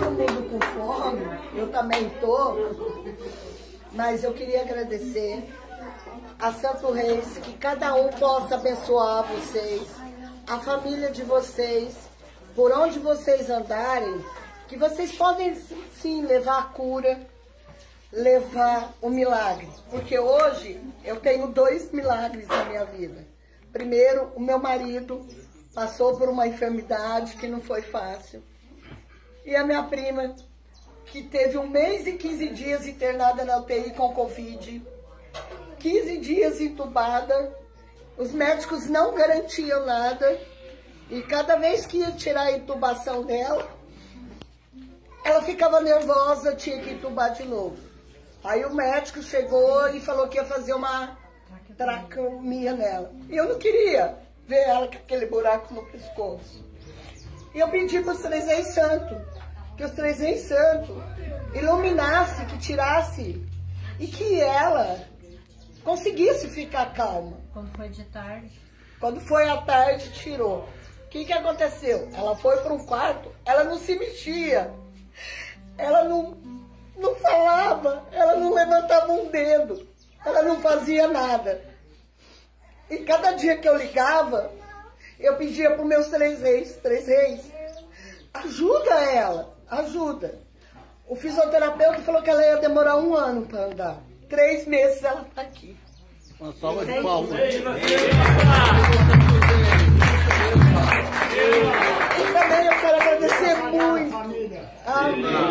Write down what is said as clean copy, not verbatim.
todo mundo com fome, eu também tô, mas eu queria agradecer a Santo Reis, que cada um possa abençoar vocês, a família de vocês, por onde vocês andarem, que vocês podem sim levar a cura, levar o milagre, porque hoje eu tenho 2 milagres na minha vida. Primeiro, o meu marido passou por uma enfermidade que não foi fácil, e a minha prima, que teve 1 mês e 15 dias internada na UTI com Covid, 15 dias entubada, os médicos não garantiam nada, e cada vez que ia tirar a intubação dela, ela ficava nervosa, tinha que entubar de novo. Aí o médico chegou e falou que ia fazer uma traqueomia nela. E eu não queria ver ela com aquele buraco no pescoço. E eu pedi para os 3 reis santos, que os 3 reis santos iluminasse, que tirasse, e que ela conseguisse ficar calma. Quando foi de tarde? Quando foi à tarde, tirou. O que aconteceu? Ela foi para um quarto, ela não se mexia, ela não falava, ela não levantava um dedo, ela não fazia nada. E cada dia que eu ligava, eu pedia para os meus 3 reis, ajuda ela, ajuda. O fisioterapeuta falou que ela ia demorar 1 ano para andar. 3 meses ela está aqui. Uma salva de palmas. E também eu quero agradecer muito. Amém.